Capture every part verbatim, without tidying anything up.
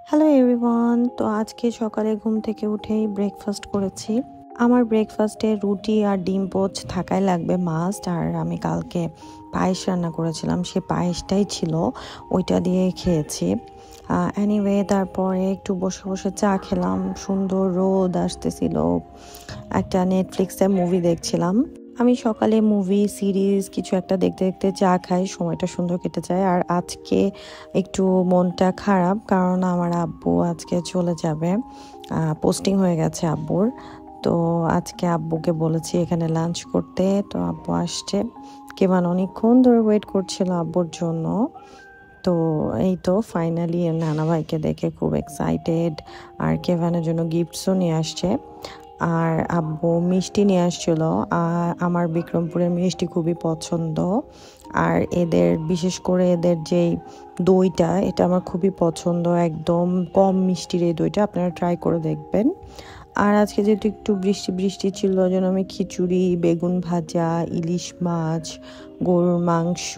Hello everyone, তো আজকে সকালে ঘুম থেকে উঠেই ব্রেকফাস্ট করেছি। আমার ব্রেকফাস্টে রুটি আর ডিম পোচ থাকাই লাগবে মাস্ট। আর আমি কালকে পায়েস রান্না করেছিলাম, সে পায়েসটাই ছিল, ওইটা দিয়ে খেয়েছি। এনিওয়ে তারপরে একটু বসে বসে চা খেলাম, সুন্দর রোদ আসতেছিল, একটা নেটফ্লিক্সে মুভি দেখছিলাম। আমি সকালে মুভি সিরিজ কিছু একটা দেখতে দেখতে চা খাই, সময়টা সুন্দর কেটে যায়। আর আজকে একটু মনটা খারাপ, কারণ আমার আব্বু আজকে চলে যাবে, পোস্টিং হয়ে গেছে আব্বুর। তো আজকে আব্বুকে বলেছি এখানে লাঞ্চ করতে, তো আব্বু আসছে। কেমন অনেকক্ষণ ধরে ওয়েট করছিল আব্বুর জন্য। তো এই তো ফাইনালি নানা ভাইকে দেখে খুব এক্সাইটেড, আর কেভানের জন্য গিফটসও নিয়ে আসছে। আর আব্বু মিষ্টি নিয়ে আসছিল, আর আমার বিক্রমপুরের মিষ্টি খুবই পছন্দ। আর এদের বিশেষ করে এদের যেই দইটা, এটা আমার খুবই পছন্দ, একদম কম মিষ্টির এই দইটা, আপনারা ট্রাই করে দেখবেন। আর আজকে যেহেতু একটু বৃষ্টি বৃষ্টি ছিল, ওই জন্য আমি খিচুড়ি, বেগুন ভাজা, ইলিশ মাছ, গরুর মাংস,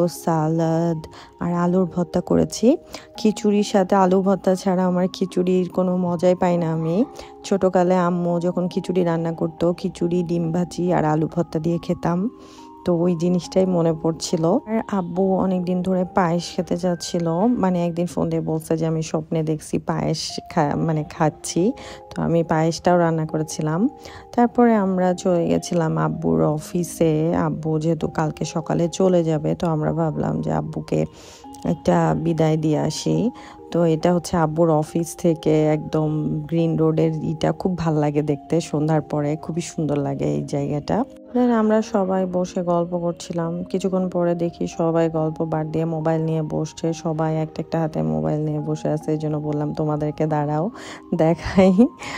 সালাদ আর আলুর ভর্তা করেছি। খিচুড়ির সাথে আলু ভর্তা ছাড়া আমার খিচুড়ির কোনো মজাই পাই না আমি। ছোটোকালে আম্মু যখন খিচুড়ি রান্না করতো, খিচুড়ি, ডিম ভাজি আর আলু ভর্তা দিয়ে খেতাম, তো ওই জিনিসটাই মনে পড়ছিল। আর আব্বু অনেকদিন ধরে পায়েস খেতে চাচ্ছিল, মানে একদিন ফোন দিয়ে বলছে যে আমি স্বপ্নে দেখছি পায়েস খা মানে খাচ্ছি, তো আমি পায়েসটাও রান্না করেছিলাম। তারপরে আমরা চলে গেছিলাম আব্বুর অফিসে। আব্বু যেহেতু কালকে সকালে চলে যাবে, তো আমরা ভাবলাম যে আব্বুকে একটা বিদায় দিয়ে আসি। তো এটা হচ্ছে আব্বুর অফিস থেকে একদম গ্রিন রোডের, ইটা খুব ভাল লাগে দেখতে, সন্ধ্যার পরে খুবই সুন্দর লাগে এই জায়গাটা। আমরা সবাই বসে গল্প করছিলাম, কিছুক্ষণ পরে দেখি সবাই গল্প বাদ দিয়ে মোবাইল নিয়ে বসছে, সবাই একটা একটা হাতে মোবাইল নিয়ে বসে আছে। এই জন্য বললাম তোমাদেরকে দাঁড়াও দেখাই।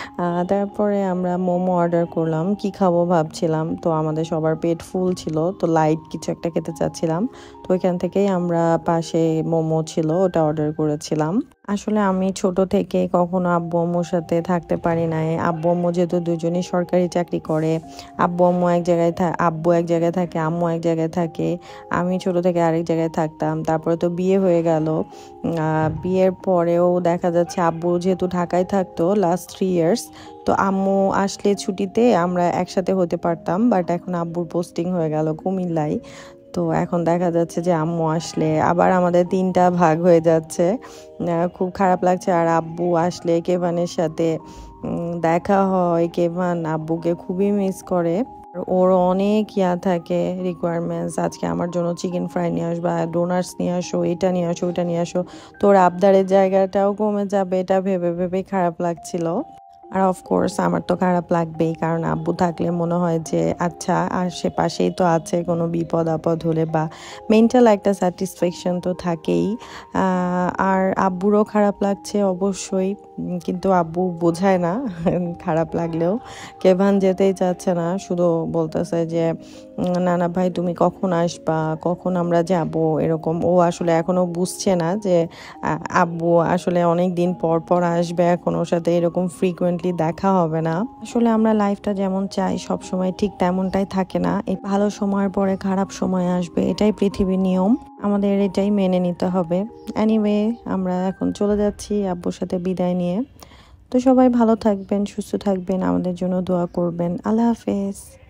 তারপরে আমরা মোমো অর্ডার করলাম, কি খাবো ভাবছিলাম, তো আমাদের সবার পেট ফুল ছিল, তো লাইট কিছু একটা খেতে চাচ্ছিলাম। তো ওইখান থেকেই আমরা পাশে মোমো ছিল, ওটা অর্ডার করেছিলাম। আসলে আমি ছোট থেকে কখনো আব্বু আম্মুর সাথে থাকতে পারি নাই। আব্বু আম্মু যেহেতু দুজনেই সরকারি চাকরি করে, আব্বু আম্মু এক জায়গায় আব্বু এক জায়গায় থাকে, আম্মু এক জায়গায় থাকে, আমি ছোট থেকে আরেক জায়গায় থাকতাম। তারপরে তো বিয়ে হয়ে গেল, বিয়ের পরেও দেখা যাচ্ছে আব্বু যেহেতু ঢাকায় থাকতো লাস্ট থ্রি ইয়ার্স, তো আম্মু আসলে ছুটিতে আমরা একসাথে হতে পারতাম, বাট এখন আব্বুর পোস্টিং হয়ে গেল কুমিল্লায়। তো এখন দেখা যাচ্ছে যে আম্মু আসলে আবার আমাদের তিনটা ভাগ হয়ে যাচ্ছে, খুব খারাপ লাগছে। আর আব্বু আসলে কেভানের সাথে দেখা হয়, কেভান আব্বুকে খুবই মিস করে, ওর অনেক ইয়া থাকে রিকোয়ারমেন্টস, আজকে আমার জন্য চিকেন ফ্রাই নিয়ে আসবা, ডোনাটস নিয়ে আসো, এটা নিয়ে আসো, ওইটা নিয়ে আসো। তোর আবদারের জায়গাটাও কমে যাবে, এটা ভেবে ভেবে খারাপ লাগছিল। আর অফকোর্স আমার তো খারাপ লাগবেই, কারণ আব্বু থাকলে মনে হয় যে আচ্ছা আশেপাশেই তো আছে, কোনো বিপদ আপদ হলে বা মেন্টাল একটা স্যাটিসফ্যাকশন তো থাকেই। আর আব্বুরও খারাপ লাগছে অবশ্যই, কিন্তু আব্বু বোঝায় না খারাপ লাগলেও। কেভান যেতেই চাচ্ছে না, শুধু বলতেছে যে না না ভাই তুমি কখন আসবা, কখন আমরা যাব, এরকম। ও আসলে এখনো বুঝছে না যে আব্বু আসলে অনেক দিন পর পর আসবে, এখন ওর সাথে এরকম ফ্রিকুয়েন্টলি দেখা হবে না। আসলে আমরা লাইফটা যেমন চাই সব সময় ঠিক তেমনটাই থাকে না, এই ভালো সময়ের পরে খারাপ সময় আসবে, এটাই পৃথিবীর নিয়ম, আমাদের এটাই মেনে নিতে হবে। এনিওয়ে আমরা এখন চলে যাচ্ছি আব্বুর সাথে বিদায় নিয়ে। তো সবাই ভালো থাকবেন, সুস্থ থাকবেন, আমাদের জন্য দোয়া করবেন। আল্লাহ হাফেজ।